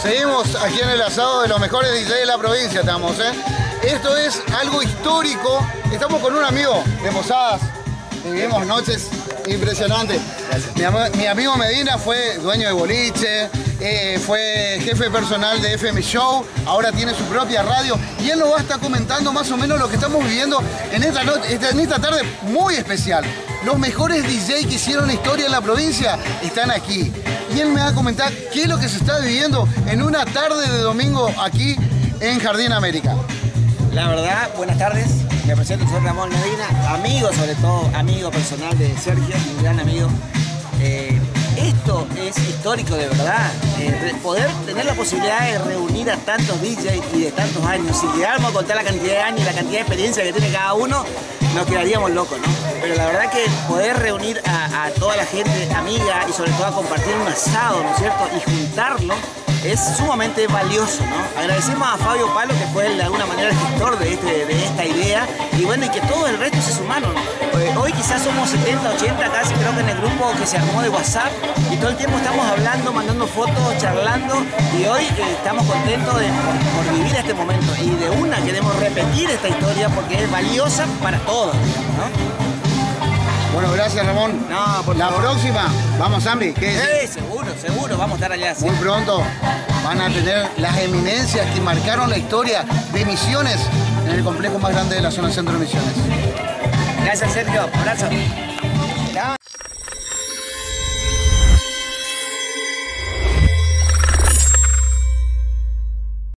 Seguimos aquí en el asado de los mejores DJs de la provincia, estamos, Esto es algo histórico. Estamos con un amigo de Posadas. Vivimos noches impresionantes. Mi amigo Medina fue dueño de boliche, fue jefe personal de FM Show, ahora tiene su propia radio y él nos va a estar comentando más o menos lo que estamos viviendo en esta tarde muy especial. Los mejores DJs que hicieron historia en la provincia están aquí. Y él me va a comentar qué es lo que se está viviendo en una tarde de domingo aquí en Jardín América. La verdad, buenas tardes. Me presento, soy Ramón Medina, amigo, sobre todo amigo personal de Sergio, un gran amigo. Esto es histórico de verdad. Poder tener la posibilidad de reunir a tantos DJs y de tantos años, si llegáramos a contar la cantidad de años y la cantidad de experiencia que tiene cada uno, nos quedaríamos locos, ¿no? Pero la verdad que poder reunir a toda la gente amiga y sobre todo a compartir un asado, ¿no es cierto? Y juntarlo es sumamente valioso, ¿no? Agradecemos a Fabio Palo, que fue de alguna manera el gestor de esta idea, y bueno, y que todo el resto se sumaron. Hoy quizás somos 70, 80, casi creo que en el grupo que se armó de WhatsApp, y todo el tiempo estamos hablando, mandando fotos, charlando, y hoy estamos contentos por vivir este momento, y de una queremos repetir esta historia porque es valiosa para todos, ¿no? Bueno, gracias Ramón. No, por la favor. próxima, vamos Ambi. Seguro, vamos a estar allá. Sí. Muy pronto van a tener las eminencias que marcaron la historia de Misiones en el complejo más grande de la zona centro de Misiones. Gracias Sergio, abrazo.